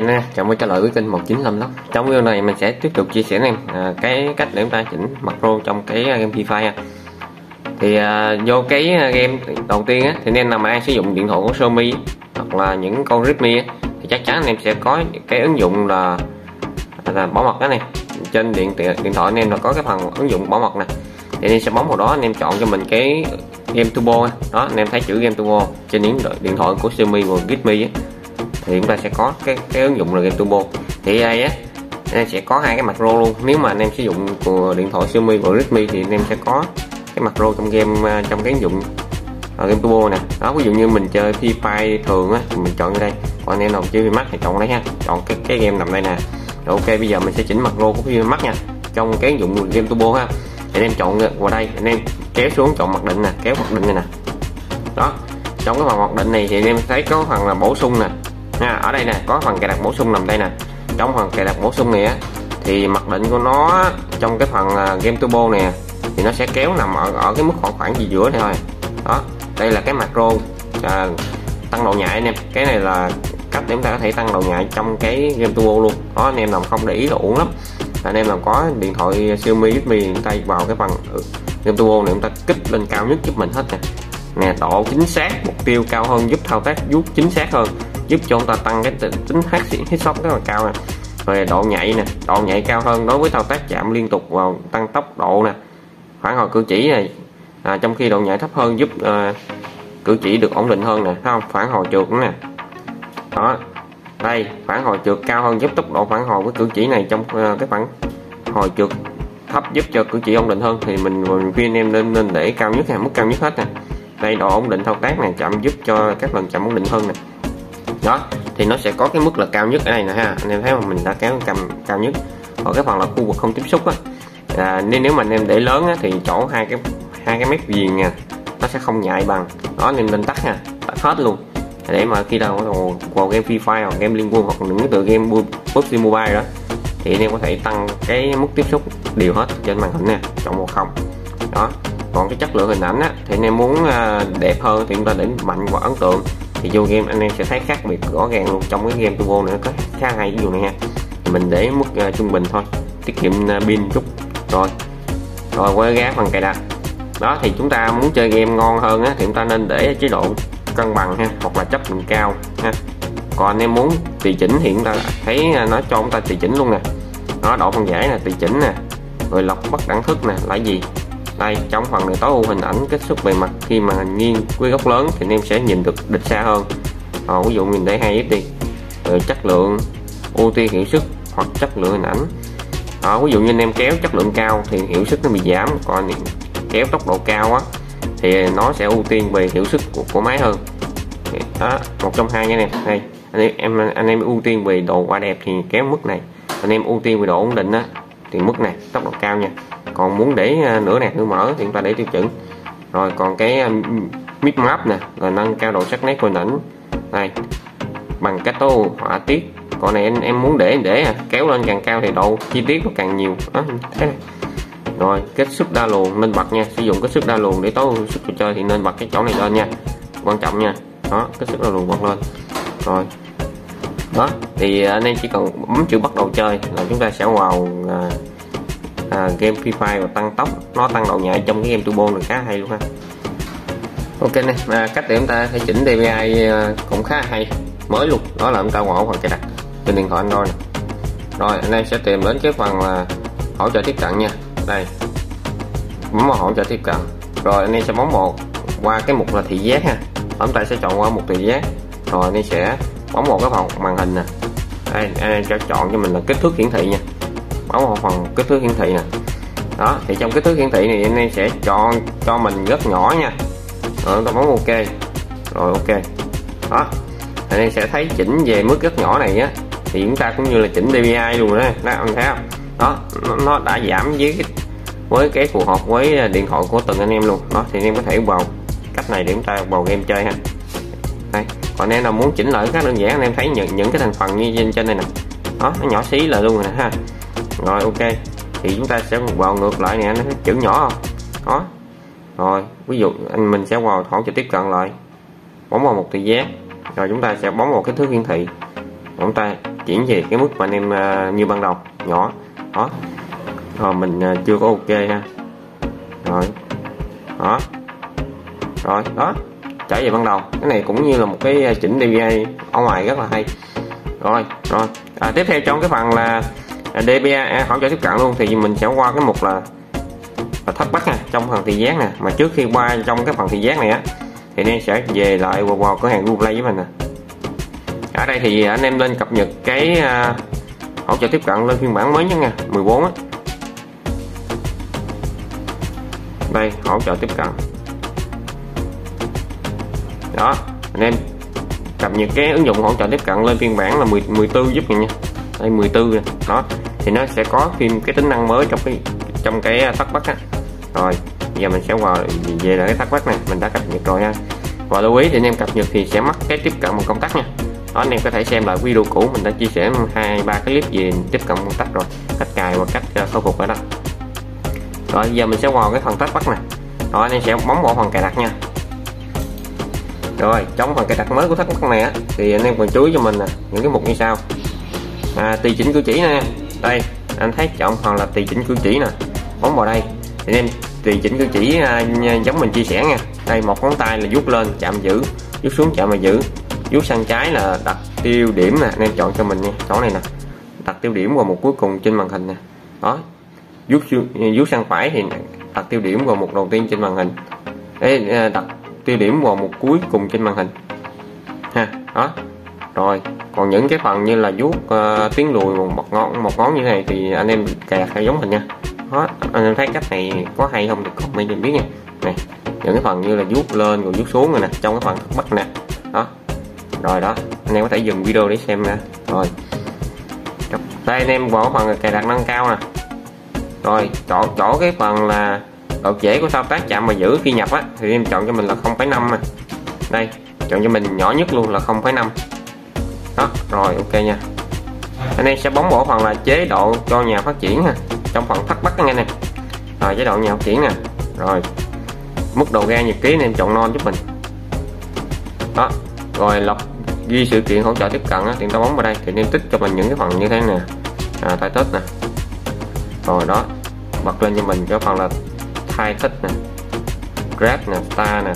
anh nha, chào mừng trở lại với kênh 195 Lóc. Trong video này mình sẽ tiếp tục chia sẻ với em cái cách để chúng ta chỉnh macro trong cái game Free Fire. Thì vô cái game đầu tiên á, thì anh em nào mà ai sử dụng điện thoại của Xiaomi hoặc là những con Redmi á, thì chắc chắn anh em sẽ có cái ứng dụng là bảo mật đó này. Trên điện thoại anh em là có cái phần ứng dụng bảo mật nè, thì anh em sẽ bấm vào đó, anh em chọn cho mình cái game turbo đó, anh em thấy chữ game turbo trên những điện thoại của Xiaomi và Redmi á, thì chúng ta sẽ có cái ứng dụng là game turbo. Thì đây á, anh em sẽ có hai cái macro luôn. Nếu mà anh em sử dụng của điện thoại Xiaomi và Redmi thì anh em sẽ có cái macro trong game, trong cái ứng dụng game turbo nè. Đó, ví dụ như mình chơi Free Fire thường á thì mình chọn ở đây, còn anh em nào chơi Max thì chọn đây ha, chọn cái game nằm đây nè. Rồi, ok, bây giờ mình sẽ chỉnh macro của Max nha, trong cái ứng dụng game turbo ha. Thì anh em chọn vào đây, anh em kéo xuống chọn mặc định nè, kéo mặc định này nè. Đó, trong cái phần mặc định này thì anh em thấy có phần là bổ sung nè nha, ở đây nè có phần cài đặt bổ sung nằm đây nè. Trong phần cài đặt bổ sung này á thì mặc định của nó trong cái phần game turbo nè thì nó sẽ kéo nằm ở cái mức khoảng gì giữa này thôi. Đó, đây là cái macro tăng độ nhạy anh em. Cái này là cách để chúng ta có thể tăng độ nhạy trong cái game turbo luôn. Đó, anh em làm không để ý là uổng lắm. Anh em làm có điện thoại Xiaomi Redmi, chúng ta vào cái phần game turbo này chúng ta kích lên cao nhất giúp mình hết nè. Độ chính xác mục tiêu cao hơn, giúp thao tác giúp chính xác hơn, giúp cho chúng ta tăng cái tính headshot rất là cao nè. Rồi độ nhạy nè, độ nhạy cao hơn đối với thao tác chạm liên tục vào, tăng tốc độ nè, phản hồi cử chỉ này. Trong khi độ nhạy thấp hơn giúp cử chỉ được ổn định hơn nè, thấy không? Phản hồi trượt nữa nè. Đó, đây phản hồi trượt cao hơn giúp tốc độ phản hồi với cử chỉ này, trong cái phản hồi trượt thấp giúp cho cử chỉ ổn định hơn. Thì mình khuyên em nên để cao nhất nè, mức cao nhất hết nè. Đây độ ổn định thao tác này, chậm giúp cho các lần chậm ổn định hơn nè. Đó, thì nó sẽ có cái mức là cao nhất ở đây nè ha, anh em thấy mà mình đã kéo cao nhất. Ở cái phần là khu vực không tiếp xúc á, nên nếu mà anh em để lớn á, thì chỗ hai cái mép viền nha, nó sẽ không nhạy bằng. Đó, anh em nên tắt ha, tắt hết luôn, để mà khi nào vào game Free Fire hoặc game Liên Quân hoặc những cái tựa game PUBG Mobile đó thì anh em có thể tăng cái mức tiếp xúc đều hết trên màn hình nè, chọn 10. Đó, còn cái chất lượng hình ảnh á, thì anh em muốn đẹp hơn thì chúng ta để mạnh và ấn tượng, thì vô game anh em sẽ thấy khác biệt rõ ràng luôn. Trong cái game turbo này nó có khá hay ví dụ này nha, thì mình để mức trung bình thôi, tiết kiệm pin chút. Rồi quay ra phần cài đặt. Đó, thì chúng ta muốn chơi game ngon hơn á, thì chúng ta nên để chế độ cân bằng ha, hoặc là chất lượng cao ha. Còn anh em muốn tùy chỉnh thì chúng ta thấy nó cho chúng ta tùy chỉnh luôn nè. Nó độ phân giải nè, tùy chỉnh nè, rồi lọc bất đẳng thức nè là gì. Đây, trong phần này tối ưu hình ảnh kết xúc bề mặt khi mà nghiêng với góc lớn thì anh em sẽ nhìn được địch xa hơn. Ví dụ mình để 2x đi. Rồi chất lượng, ưu tiên hiệu suất hoặc chất lượng hình ảnh. Ví dụ như anh em kéo chất lượng cao thì hiệu suất nó bị giảm, còn kéo tốc độ cao á thì nó sẽ ưu tiên về hiệu suất của máy hơn. Đó, một trong hai nha em. Đây, anh em ưu tiên về độ quả đẹp thì kéo mức này, anh em ưu tiên về độ ổn định á thì mức này, tốc độ cao nha. Còn muốn để nửa nẹt nửa mở thì chúng ta để tiêu chuẩn. Rồi còn cái mid map nè, rồi nâng cao độ sắc nét hình ảnh này bằng cách tô họa tiết. Còn này em muốn để kéo lên càng cao thì độ chi tiết nó càng nhiều. Đó, thế này. Rồi kết xuất đa luồng nên bật nha, sử dụng kết xuất đa luồng để tối ưu sức trò chơi thì nên bật cái chỗ này lên nha, quan trọng nha. Đó, kết xuất đa luồng bật lên. Rồi đó, thì anh em chỉ cần bấm chữ bắt đầu chơi là chúng ta sẽ vào game Free Fire và tăng tốc, nó tăng độ nhạy trong cái game turbo này khá hay luôn ha. Ok này, cách để chúng ta thể chỉnh DPI cũng khá hay, mới luôn. Đó là chúng ta vào phần cài đặt trên điện thoại Android này. Rồi anh em sẽ tìm đến cái phần là hỗ trợ tiếp cận nha. Đây, bấm vào hỗ trợ tiếp cận. Rồi anh em sẽ bấm qua cái mục là thị giác ha. Chúng ta sẽ chọn qua mục thị giác. Rồi anh em sẽ bấm vào cái phần màn hình nè. Đây, anh em sẽ chọn cho mình là kích thước hiển thị nha. Bấm vào phần kích thước hiển thị nè. Đó, thì trong kích thước hiển thị này anh em sẽ chọn cho mình rất nhỏ nha. Rồi chúng ta bấm ok. Rồi ok. Đó, anh em sẽ thấy chỉnh về mức rất nhỏ này á, thì chúng ta cũng như là chỉnh DPI luôn đó. Đó, anh thấy không? Đó, nó đã giảm với cái phù hợp với điện thoại của từng anh em luôn. Đó, thì anh em có thể vào cách này để chúng ta vào game chơi ha. Đây, còn anh em nào muốn chỉnh lại các đơn giản, anh em thấy những cái thành phần như trên đây nè. Đó, nó nhỏ xí là luôn rồi nè ha. Rồi ok, thì chúng ta sẽ vào ngược lại nè, nó thấy chữ nhỏ không? Đó. Rồi ví dụ mình sẽ vào hỗ trợ tiếp cận lại, bấm vào một thị giác, rồi chúng ta sẽ bấm vào kích thước hiển thị, chúng ta chuyển về cái mức mà anh em như ban đầu nhỏ đó. Rồi mình chưa có ok ha. Rồi đó, rồi đó, trở về ban đầu. Cái này cũng như là một cái chỉnh DPI ở ngoài rất là hay. Rồi tiếp theo trong cái phần là DPI hỗ trợ tiếp cận luôn, thì mình sẽ qua cái mục là thắc mắc nha, trong phần thị giác nè. Mà trước khi qua trong cái phần thị giác này á, thì anh em sẽ về lại vào cửa hàng Google Play với mình nè. Ở đây thì anh em lên cập nhật cái hỗ trợ tiếp cận lên phiên bản mới nhất nha, 14 á. Đây, hỗ trợ tiếp cận đó, anh em cập nhật cái ứng dụng hỗ trợ tiếp cận lên phiên bản là 14 giúp mình nha. Đây 14 này. Đó thì nó sẽ có thêm cái tính năng mới trong cái thắc mắc á. Rồi giờ mình sẽ về lại cái thắc mắc này, mình đã cập nhật rồi ha. Và lưu ý thì anh em cập nhật thì sẽ mất cái tiếp cận một công tắc nha. Đó, anh em có thể xem lại video cũ mình đã chia sẻ 2-3 cái clip về tiếp cận công tắc rồi, cách cài và cách khôi phục ở đó. Rồi giờ mình sẽ vào cái phần thắc mắc này. Rồi anh em sẽ bấm vào phần cài đặt nha. Rồi trong phần cài đặt mới của thắc mắc này á, thì anh em cần chú ý cho mình nè những cái mục như sau. Tùy chỉnh cử chỉ nè. Đây anh thấy chọn phần là tùy chỉnh cử chỉ nè, bấm vào đây thì anh em tùy chỉnh cử chỉ giống mình chia sẻ nha. Đây một ngón tay là vuốt lên chạm giữ, vuốt xuống chạm và giữ, vuốt sang trái là đặt tiêu điểm nè, anh em chọn cho mình nha. Chỗ này nè, đặt tiêu điểm vào mục cuối cùng trên màn hình nè. Đó, vuốt sang phải thì đặt tiêu điểm vào mục đầu tiên trên màn hình. Để đặt tiêu điểm vào mục cuối cùng trên màn hình ha. Đó. Rồi còn những cái phần như là vuốt tiến lùi một ngón như này thì anh em cài đặt theo giống mình nha. Đó, anh em thấy cách này có hay không thì comment cho biết nha. Này, những cái phần như là vuốt lên rồi vuốt xuống rồi nè, trong cái phần thắc mắc nè. Đó. Rồi đó, anh em có thể dừng video để xem nè. Rồi. Đây anh em vào phần cài đặt nâng cao nè. Rồi, chỗ cái phần là độ trễ của thao tác chạm và giữ khi nhập á, thì em chọn cho mình là 0,5 nè. Đây, chọn cho mình nhỏ nhất luôn là 0,5. Đó, rồi ok nha. Anh em sẽ bấm vào phần là chế độ cho nhà phát triển ha, trong phần thắc mắc anh em nè. Rồi chế độ nhà phát triển nè. Rồi mức độ ra nhật ký anh em chọn non giúp mình. Đó, rồi lọc ghi sự kiện hỗ trợ tiếp cận á, thì ta bấm vào đây thì anh em tích cho mình những cái phần như thế nè. Thay tích nè. Rồi đó, bật lên cho mình cái phần là thay tích nè, grab nè, star nè.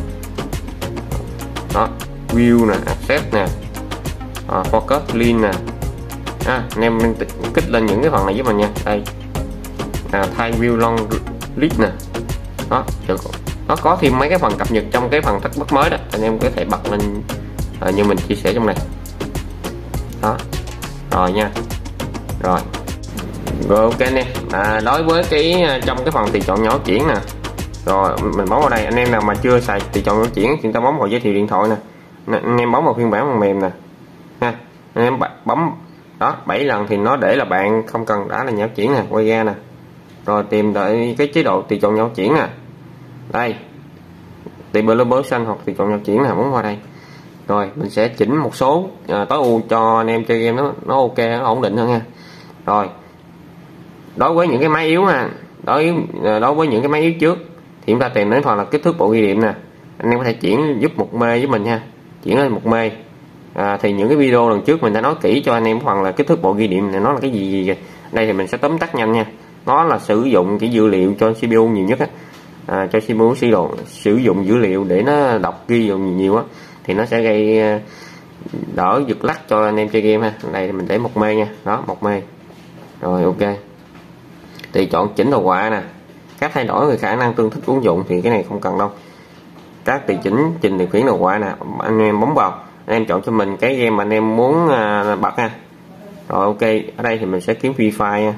Đó, view nè, access nè, focus link nè. Anh em kích lên những cái phần này giúp mình nha. Đây, thay view long list nè. Đó, nó có thêm mấy cái phần cập nhật trong cái phần thắc mắc mới đó, anh em có thể bật lên như mình chia sẻ trong này. Đó, rồi nha. Rồi ok nè. Đối với cái trong cái phần tùy chọn nhỏ chuyển nè, rồi mình bấm vào đây. Anh em nào mà chưa xài tùy chọn nhỏ chuyển thì ta bấm vào giới thiệu điện thoại nè. Anh em bấm vào phiên bản phần mềm nè ha. Anh em bấm đó 7 lần thì nó để là bạn không cần đã là nhỏ chuyển nè, quay ra nè. Rồi tìm đợi cái chế độ tùy chọn nhỏ chuyển nè. Đây, tìm bơ xanh hoặc tùy chọn nhỏ chuyển nè, bấm vào đây. Rồi mình sẽ chỉnh một số tối ưu cho anh em chơi game nó ok, nó ổn định hơn nha. Rồi đối với những cái máy yếu ha, đối với những cái máy yếu trước thì chúng ta tìm đến phần là kích thước bộ ghi điểm nè. Anh em có thể chuyển giúp 1 mê với mình nha, chuyển lên 1 mê. Thì những cái video lần trước mình đã nói kỹ cho anh em phần là kích thước bộ ghi điểm này nó là cái gì. Đây thì mình sẽ tóm tắt nhanh nha. Nó là sử dụng cái dữ liệu cho CPU nhiều nhất á, cho CPU sử dụng dữ liệu để nó đọc ghi nhiều á, thì nó sẽ gây đỡ giật lắc cho anh em chơi game ha. Đây thì mình để 1 mê nha. Đó, 1 mê. Rồi ok. Thì chọn chỉnh đồ họa nè, các thay đổi về khả năng tương thích ứng dụng thì cái này không cần đâu. Các tùy chỉnh trình điều khiển đồ họa nè, anh em bấm vào, anh em chọn cho mình cái game mà anh em muốn bật ha. Rồi ok, ở đây thì mình sẽ kiếm Free Fire nha.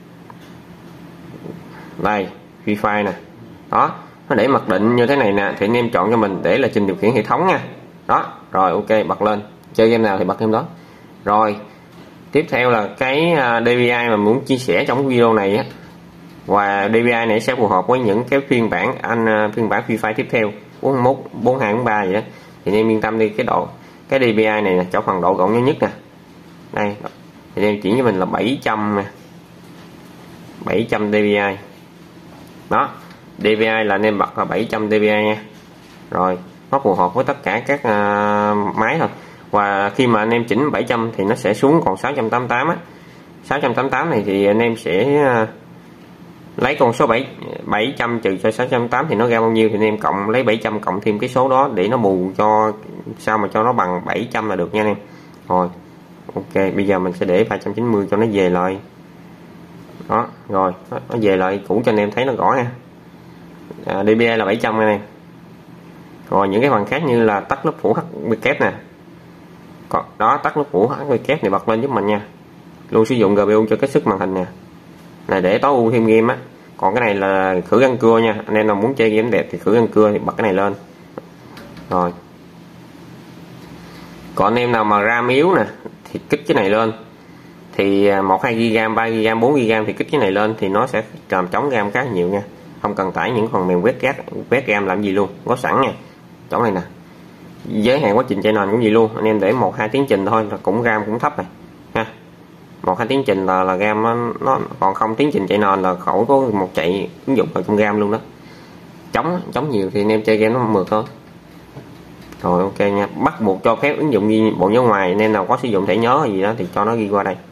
Đây, Free Fire nè. Đó, nó để mặc định như thế này nè, thì anh em chọn cho mình để là trình điều khiển hệ thống nha. Đó, rồi ok, bật lên. Chơi game nào thì bật game đó. Rồi, tiếp theo là cái DPI mà muốn chia sẻ trong video này á. Và DPI này sẽ phù hợp với những cái phiên bản phiên bản Free Fire tiếp theo 41, 42, 43 vậy đó. Thì anh em yên tâm đi, cái DPI này là cho phần độ gọn nhất nè. Đây, thì anh em chuyển cho mình là 700 nè. 700 DPI. Đó, DPI là anh em bật là 700 DPI nha. Rồi, nó phù hợp với tất cả các máy thôi. và khi mà anh em chỉnh 700 thì nó sẽ xuống còn 688 á. 688 này thì anh em sẽ lấy con số 700 trừ cho 608 thì nó ra bao nhiêu, thì anh em cộng lấy 700 cộng thêm cái số đó để nó bù cho sao mà cho nó bằng 700 là được nha anh em. Rồi ok, bây giờ mình sẽ để 390 cho nó về lại đó. Rồi nó về lại cũ cho anh em thấy nó rõ nha. DPI là 700 này. Rồi những cái phần khác như là tắt lớp phủ HVK nè, còn đó, tắt lớp phủ HVK này bật lên giúp mình nha. Luôn sử dụng GPU cho cái sức màn hình nè, này để tối ưu thêm game á. Còn cái này là khử răng cưa nha, anh em nào muốn chơi game đẹp thì khử răng cưa thì bật cái này lên. Rồi còn anh em nào mà RAM yếu nè thì kích cái này lên, thì 1-2GB, 3GB, 4GB thì kích cái này lên thì nó sẽ làm chống RAM khá nhiều nha, không cần tải những phần mềm quét RAM làm gì luôn, có sẵn nha. Chỗ này nè, giới hạn quá trình chạy nền cũng gì luôn, anh em để 1-2 tiến trình thôi là cũng RAM cũng thấp này ha. 1-2 tiến trình là RAM nó còn không tiến trình chạy nền là khỏi có một chạy ứng dụng vào trong RAM luôn đó. Chống nhiều thì anh em chơi game nó mượt thôi. Rồi ok nha, bắt buộc cho phép ứng dụng ghi bộ nhớ ngoài, nên nào có sử dụng thẻ nhớ gì đó thì cho nó ghi qua đây.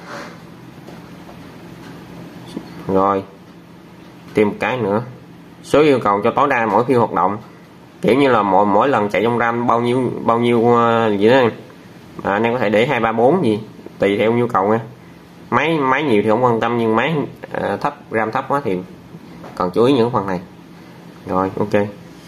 Rồi thêm một cái nữa, số yêu cầu cho tối đa mỗi khi hoạt động, kiểu như là mỗi lần chạy trong RAM bao nhiêu gì đó anh em có thể để 2, 3, 4 gì tùy theo nhu cầu nha. Máy nhiều thì không quan tâm, nhưng máy thấp, RAM thấp quá thì cần chú ý những phần này. Rồi ok.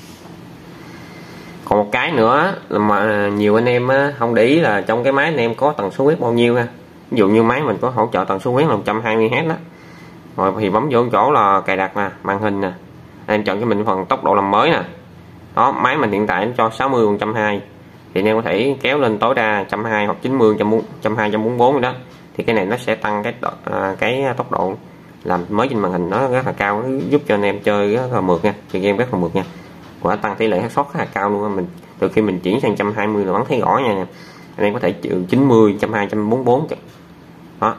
Còn một cái nữa là mà nhiều anh em không để ý là trong cái máy anh em có tần số quét bao nhiêu ha. Ví dụ như máy mình có hỗ trợ tần số quét là 120Hz đó. Rồi thì bấm vô chỗ là cài đặt nè, màn hình nè, anh em chọn cho mình phần tốc độ làm mới nè. Đó, máy mình hiện tại nó cho 60 120 thì anh em có thể kéo lên tối đa 120 hoặc 90, 120, 144 đó. Thì cái này nó sẽ tăng cái tốc độ làm mới trên màn hình nó rất là cao, giúp cho anh em chơi rất là mượt nha, chơi game rất là mượt nha. Và tăng tỷ lệ headshot khá là cao luôn. Mình từ khi mình chuyển sang 120 là bắn thấy rõ nha anh em, có thể chịu 90, 120, 144 đó.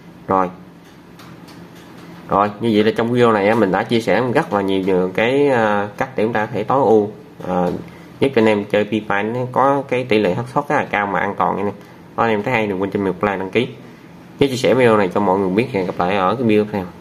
Rồi như vậy là trong video này mình đã chia sẻ rất là nhiều cái cách để chúng ta có thể tối ưu giúp cho anh em chơi Free Fire có cái tỷ lệ headshot khá là cao mà an toàn nha anh em thấy hay đừng quên cho mình một like đăng ký, nhớ chia sẻ video này cho mọi người biết. Hẹn gặp lại ở cái video tiếp theo.